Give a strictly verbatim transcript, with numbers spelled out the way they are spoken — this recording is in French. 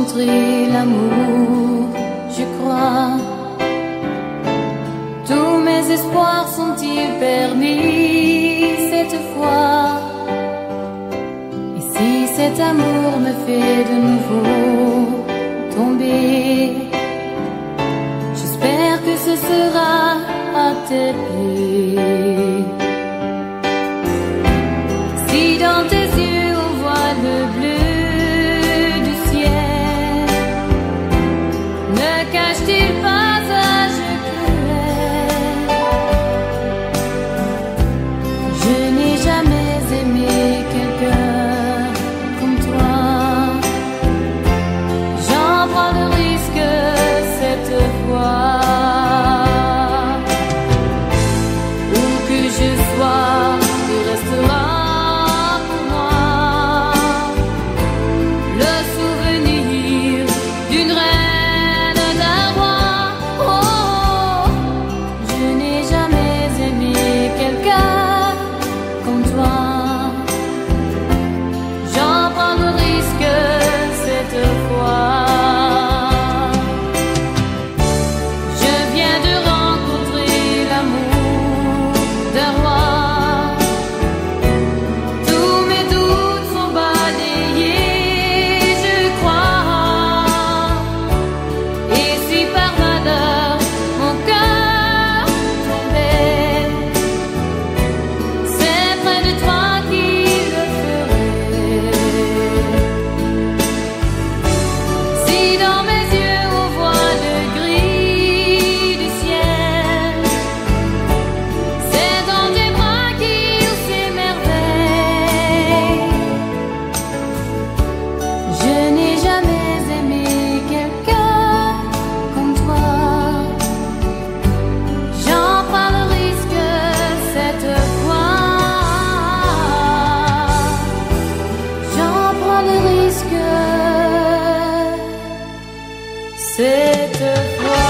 rencontré l'amour, je crois. Tous mes espoirs sont-ils permis cette fois? Et si cet amour me fait de nouveau tomber, j'espère que ce sera à tes pieds. Si dans tes yeux on voit le bleu du ciel, ne cache-t-il pas un jeu cruel? Je n'ai jamais aimé quelqu'un comme toi. J'en prends le risque cette fois. Où que je sois, tu resteras. Cette fois